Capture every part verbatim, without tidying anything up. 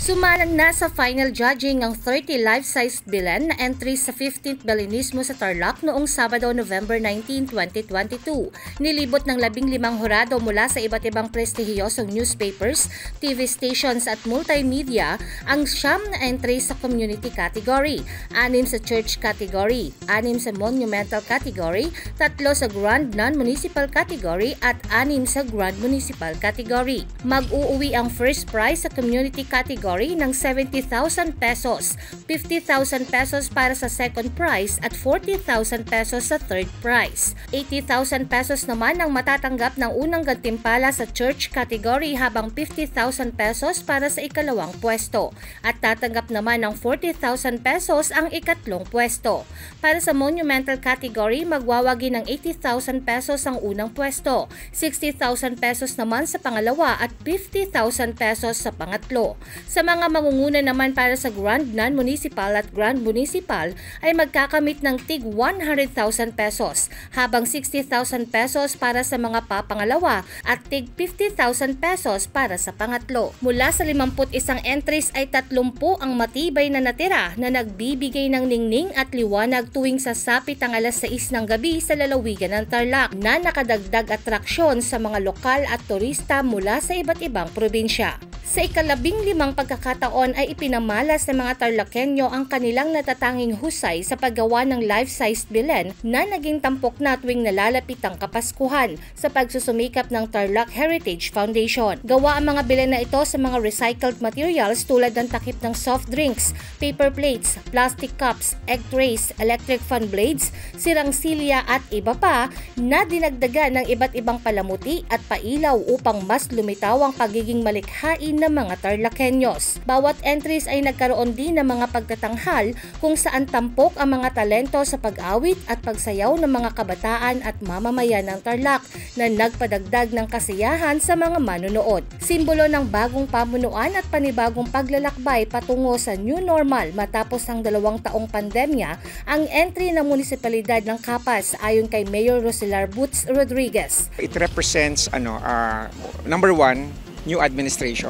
Sumalang na sa final judging ang thirty life-sized Belen na entry sa fifteenth Belenismo sa Tarlac noong Sabado, November nineteenth, twenty twenty-two. Nilibot ng labing limang hurado mula sa iba't ibang prestihiyosong newspapers, T V stations at multimedia ang siyam na entry sa community category, anim sa church category, anim sa monumental category, tatlo sa grand non-municipal category at anim sa grand municipal category. Mag-uuwi ang first prize sa community category ng seventy thousand pesos, fifty thousand pesos para sa second prize at forty thousand pesos sa third prize. eighty thousand pesos naman ang matatanggap ng unang gantimpala sa church category habang fifty thousand pesos para sa ikalawang pwesto at tatanggap naman ng forty thousand pesos ang ikatlong pwesto. Para sa monumental category, magwawagi ng eighty thousand pesos ang unang pwesto, sixty thousand pesos naman sa pangalawa at fifty thousand pesos sa pangatlo. Sa mga mangunguna naman para sa Grand Non-Municipal at Grand Municipal ay magkakamit ng tig one hundred thousand pesos, habang sixty thousand pesos para sa mga papangalawa at tig fifty thousand pesos para sa pangatlo. Mula sa limampu't isang entries ay tatlumpu ang matibay na natira na nagbibigay ng ningning at liwanag tuwing sasapit ang alas sais ng gabi sa lalawigan ng Tarlac na nakadagdag atraksyon sa mga lokal at turista mula sa iba't ibang probinsya. Sa ikalabing limang pagkakataon ay ipinamalas ng mga Tarlakenyo ang kanilang natatanging husay sa paggawa ng life-sized Belen na naging tampok na tuwing nalalapit ang Kapaskuhan sa pagsusumikap ng Tarlac Heritage Foundation. Gawa ang mga Belen na ito sa mga recycled materials tulad ng takip ng soft drinks, paper plates, plastic cups, egg trays, electric fan blades, sirang silya at iba pa na dinagdagan ng iba't ibang palamuti at pailaw upang mas lumitaw ang pagiging malikhain ng mga Tarlakenyos. Bawat entries ay nagkaroon din ng mga pagtatanghal kung saan tampok ang mga talento sa pag-awit at pagsayaw ng mga kabataan at mamamayan ng Tarlac na nagpadagdag ng kasiyahan sa mga manonood. Simbolo ng bagong pamunuan at panibagong paglalakbay patungo sa new normal matapos ang dalawang taong pandemya ang entry ng munisipalidad ng Capas ayon kay Mayor Roselar Boots Rodriguez. It represents ano uh, number one, new administration.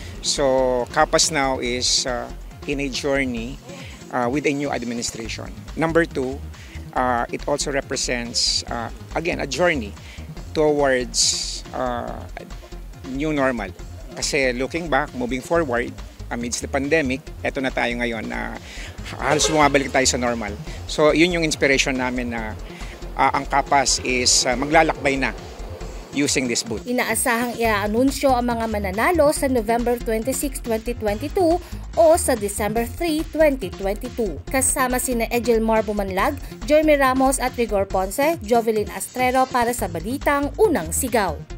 So Capas now is uh, in a journey uh, with a new administration. Number two, uh, it also represents uh, again a journey towards uh, new normal. Kasi looking back, moving forward, amidst the pandemic, eto na tayo ngayon na uh, halos bumabalik tayo sa normal. So yun yung inspiration namin na uh, ang Capas is uh, maglalakbay na using this booth. Inaasahang i-anunsyo ang mga mananalo sa November twenty-sixth, twenty twenty-two o sa December third, twenty twenty-two. Kasama sina Ejelmar Bumanlag, Jeremy Ramos at Rigor Ponce, Jovelyn Astrero para sa Balitang Unang Sigaw.